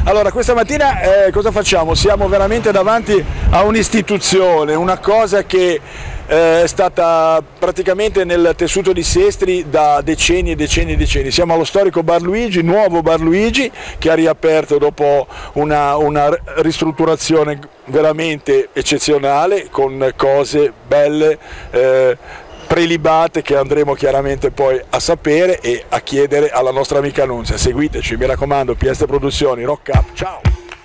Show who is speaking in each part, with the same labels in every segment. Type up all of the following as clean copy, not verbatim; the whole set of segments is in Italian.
Speaker 1: Allora, questa mattina cosa facciamo? Siamo veramente davanti a un'istituzione, una cosa che è stata praticamente nel tessuto di Sestri da decenni e decenni e decenni. Siamo allo storico Bar Luigi, nuovo Bar Luigi, che ha riaperto dopo una ristrutturazione veramente eccezionale, con cose belle, prelibate, che andremo chiaramente poi a sapere e a chiedere alla nostra amica Nunzia. Seguiteci, mi raccomando, PS Produzioni, Rock Up, ciao!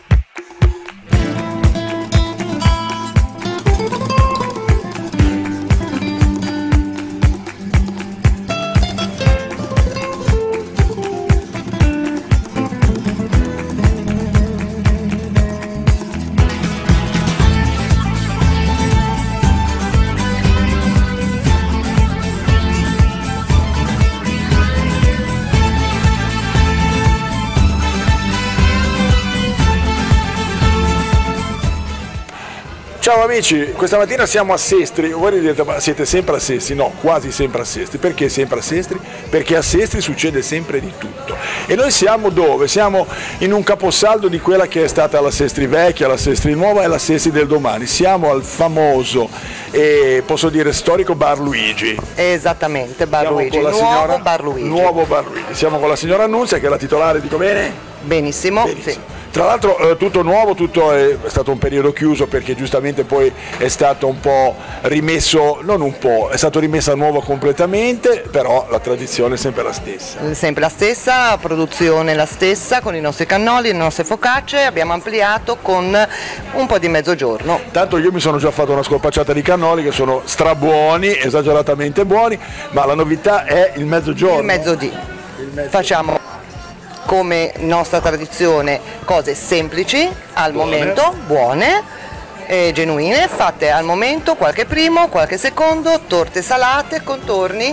Speaker 1: Ciao amici, questa mattina siamo a Sestri. Voi direte, ma siete sempre a Sestri? No, quasi sempre a Sestri. Perché sempre a Sestri? Perché a Sestri succede sempre di tutto. E noi siamo dove? Siamo in un caposaldo di quella che è stata la Sestri vecchia, la Sestri nuova e la Sestri del domani. Siamo al famoso e posso dire storico Bar Luigi.
Speaker 2: Esattamente, Bar Luigi,
Speaker 1: nuovo
Speaker 2: Bar Luigi.
Speaker 1: Nuovo Bar Luigi. Siamo con la signora Nunzia, che è la titolare, dico bene?
Speaker 2: Benissimo.
Speaker 1: Benissimo.
Speaker 2: Sì.
Speaker 1: Tra l'altro tutto nuovo, tutto è stato un periodo chiuso perché giustamente poi è stato un po' rimesso, non un po', è stato rimesso a nuovo completamente, però la tradizione è sempre la stessa.
Speaker 2: Sempre la stessa, produzione la stessa, con i nostri cannoli, le nostre focacce, abbiamo ampliato con un po' di mezzogiorno.
Speaker 1: Tanto io mi sono già fatto una scorpacciata di cannoli che sono strabuoni, esageratamente buoni, ma la novità è il mezzogiorno.
Speaker 2: Il mezzodì. Facciamo come nostra tradizione cose semplici al momento, buone e genuine, fatte al momento, qualche primo, qualche secondo, torte salate, contorni,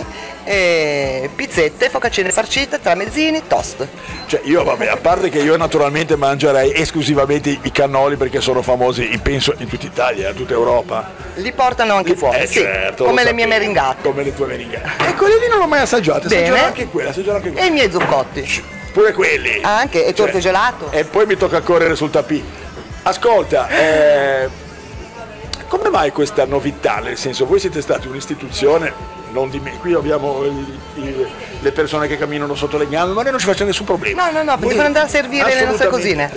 Speaker 2: pizzette, focaccine farcite, tramezzini, toast.
Speaker 1: Cioè io vabbè, a parte che io naturalmente mangerei esclusivamente i cannoli perché sono famosi, penso, in tutta Italia, in tutta Europa.
Speaker 2: Li portano anche fuori, sì,
Speaker 1: certo,
Speaker 2: come le mie meringate.
Speaker 1: Come le tue meringate. E quelle lì non l'ho mai assaggiate, assaggerò anche quelle,
Speaker 2: E i miei zuccotti.
Speaker 1: Pure quelli.
Speaker 2: Anche, e torte gelato.
Speaker 1: E poi mi tocca correre sul tapis. Ascolta, come mai questa novità? Nel senso, voi siete stati un'istituzione, non di me, qui abbiamo le persone che camminano sotto le gambe, ma noi non ci facciamo nessun problema.
Speaker 2: No, perché devono andare a servire le nostre cosine.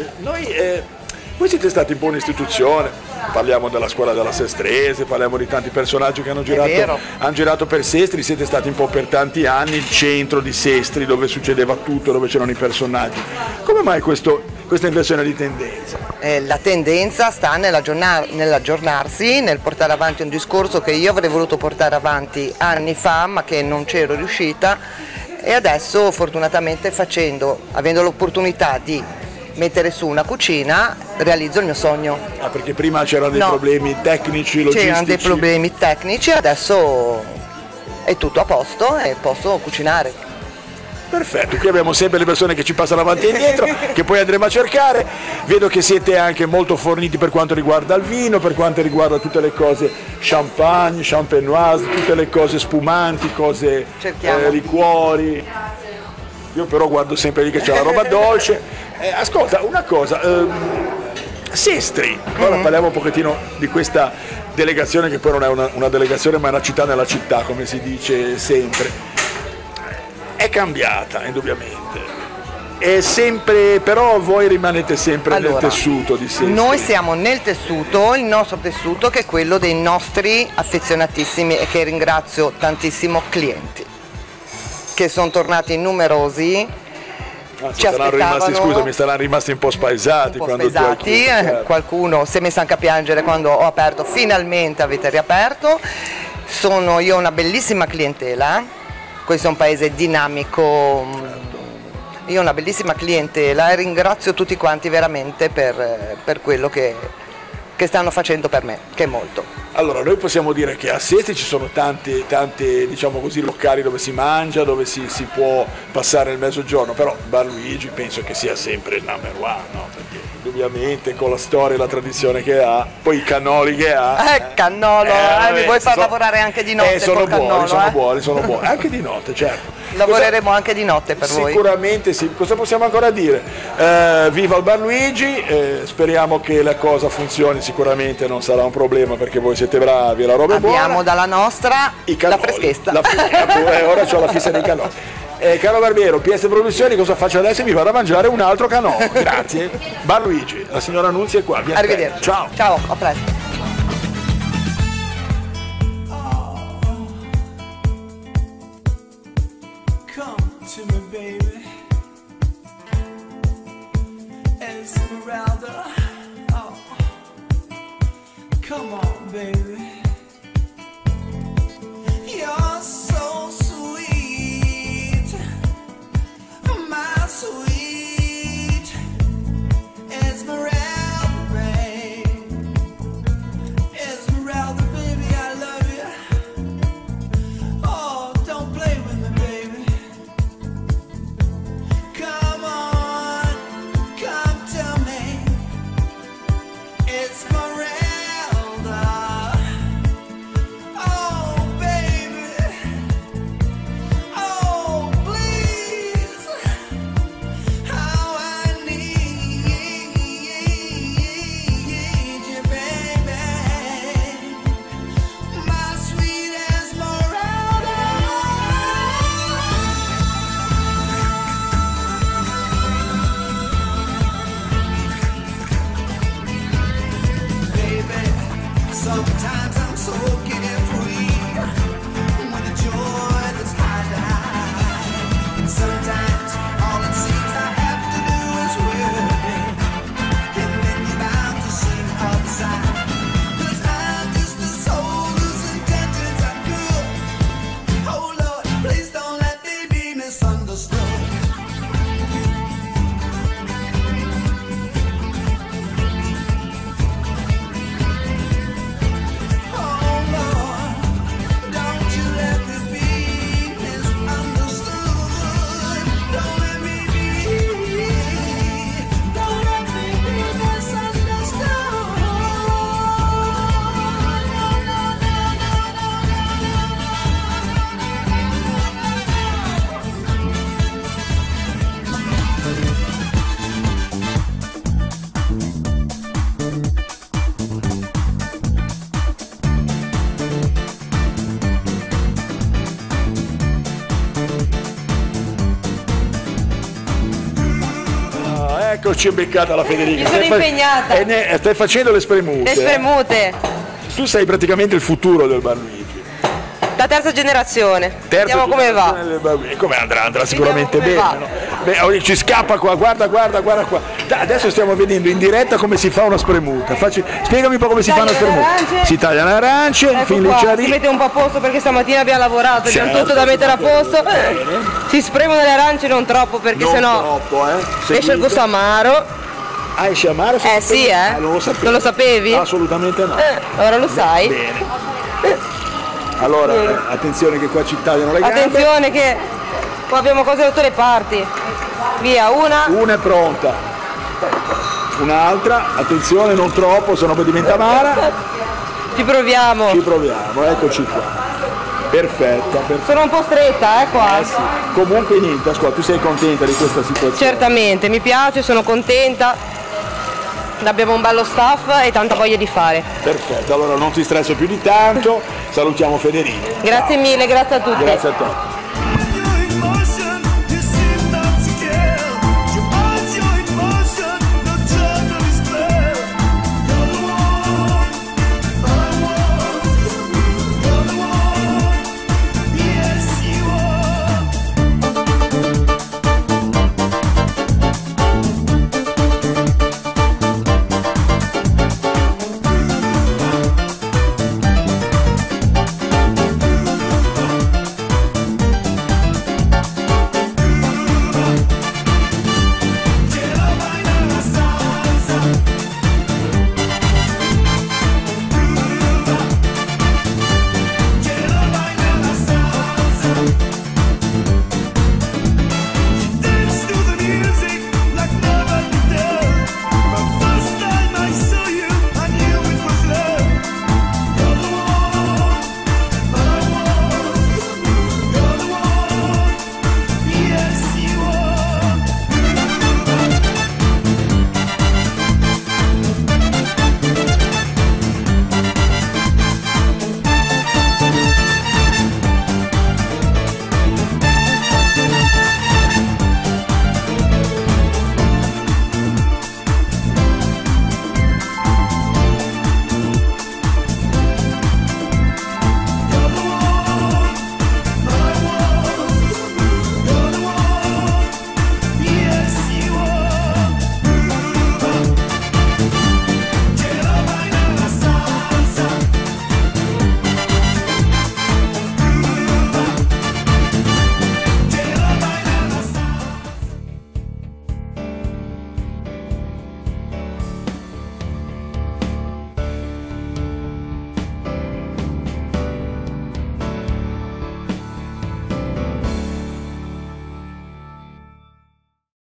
Speaker 1: Voi siete stati in buona istituzione, parliamo della scuola della Sestrese, parliamo di tanti personaggi che hanno girato per Sestri, siete stati un po' per tanti anni il centro di Sestri, dove succedeva tutto, dove c'erano i personaggi. Come mai questa inversione di tendenza?
Speaker 2: La tendenza sta nell'aggiornarsi, nel portare avanti un discorso che io avrei voluto portare avanti anni fa, ma che non c'ero riuscita, e adesso fortunatamente avendo l'opportunità di mettere su una cucina, realizzo il mio sogno.
Speaker 1: Ah, perché prima c'erano dei problemi tecnici, logistici?
Speaker 2: C'erano dei problemi tecnici, adesso è tutto a posto e posso cucinare.
Speaker 1: Perfetto, qui abbiamo sempre le persone che ci passano avanti e indietro, che poi andremo a cercare. Vedo che siete anche molto forniti per quanto riguarda il vino, per quanto riguarda tutte le cose champagne, champenoise, tutte le cose spumanti, cose liquori. Io però guardo sempre lì che c'è la roba dolce. Ascolta, una cosa, Sestri, ora parliamo un pochettino di questa delegazione che poi non è una delegazione ma è una città nella città, come si dice sempre. È cambiata, indubbiamente. È sempre, però voi rimanete sempre nel tessuto di Sestri.
Speaker 2: Noi siamo nel tessuto, il nostro tessuto che è quello dei nostri affezionatissimi e che ringrazio tantissimo clienti, che sono tornati numerosi.
Speaker 1: Saranno rimasti un po' spaesati.
Speaker 2: Qualcuno si è messo anche a piangere quando ho aperto, finalmente avete riaperto. Io ho una bellissima clientela, questo è un paese dinamico, io ho una bellissima clientela e ringrazio tutti quanti veramente per quello che stanno facendo per me, che è molto.
Speaker 1: Allora, noi possiamo dire che a Sestri ci sono tanti diciamo così, locali dove si mangia, dove si può passare il mezzogiorno, però Bar Luigi penso che sia sempre il number one, no? Perché indubbiamente con la storia e la tradizione che ha, poi i cannoli che ha.
Speaker 2: Cannolo, mi vuoi far lavorare anche di notte?
Speaker 1: Sono buoni, anche di notte, certo.
Speaker 2: Lavoreremo anche di notte per voi.
Speaker 1: Sicuramente sì. Cosa possiamo ancora dire? Viva il Bar Luigi, speriamo che la cosa funzioni, sicuramente non sarà un problema perché voi siete bravi, la roba è buona.
Speaker 2: Abbiamo dalla nostra la freschezza.
Speaker 1: Ora c'ho la fissa dei canoni. Caro Barbiero, PS Produzioni, cosa faccio adesso? Mi vado a mangiare un altro canone. Grazie. Bar Luigi, la signora Nunzia è qua.
Speaker 2: Arrivederci.
Speaker 1: Ciao.
Speaker 2: Ciao, a presto.
Speaker 3: To me, baby, Esmeralda. Oh, come on, baby. You're so sweet, my sweet Esmeralda, babe. Esmeralda, baby, I love you. Oh, don't play with me, baby. Come on, come to me, Esmeralda. Oh, baby, oh, please, how I need you, baby, my sweet Esmeralda. Baby, sometimes I'm so carefree with a joy that's high. And sometimes all it seems I have to do is worry, and then you're bound to see the other side. 'Cause I'm just a soul whose intentions are good. Oh Lord, please don't let me be misunderstood. Oh Lord, don't you let me be misunderstood. Don't let me be misunderstood.
Speaker 1: Eccoci, beccata la Federica.
Speaker 2: Mi sono impegnata.
Speaker 1: Stai facendo le spremute.
Speaker 2: Le spremute,
Speaker 1: Tu sei praticamente il futuro del Bar Luigi.
Speaker 2: la terza generazione. Vediamo come va.
Speaker 1: E come andrà? Andrà sicuramente bene.
Speaker 2: come va.
Speaker 1: No? Beh, ci scappa qua, guarda qua. Adesso stiamo vedendo in diretta come si fa una spremuta. Spiegami un po' come si fa una spremuta. Si tagliano le arance,
Speaker 2: Ecco
Speaker 1: fin lì
Speaker 2: qua,
Speaker 1: ci
Speaker 2: si
Speaker 1: arrivi.
Speaker 2: mette un po' a posto perché stamattina abbiamo lavorato, abbiamo
Speaker 1: Certo,
Speaker 2: tutto da mettere a posto.
Speaker 1: bene.
Speaker 2: Si spremono le arance non troppo perché
Speaker 1: Non
Speaker 2: sennò
Speaker 1: troppo,
Speaker 2: esce il gusto amaro.
Speaker 1: Ah, esce amaro?
Speaker 2: Sì,
Speaker 1: Non lo sapevo.
Speaker 2: Non lo sapevi?
Speaker 1: Assolutamente no.
Speaker 2: Ora lo sai.
Speaker 1: Bene. Allora, attenzione che qua ci tagliano le gambe.
Speaker 2: Attenzione che qua abbiamo cose da tutte le parti. Via, una.
Speaker 1: Una è pronta. Un'altra, attenzione, non troppo, sennò poi diventa amara.
Speaker 2: Ci proviamo.
Speaker 1: Ci proviamo, eccoci qua. Perfetta.
Speaker 2: Sono un po' stretta, qua.
Speaker 1: Sì. Comunque niente, ascolta, tu sei contenta di questa situazione?
Speaker 2: Certamente, mi piace, sono contenta. Abbiamo un bello staff e tanta voglia di fare.
Speaker 1: Perfetto, allora non ti stresso più di tanto, salutiamo Federica.
Speaker 2: Grazie mille, grazie a tutti.
Speaker 1: Grazie a te.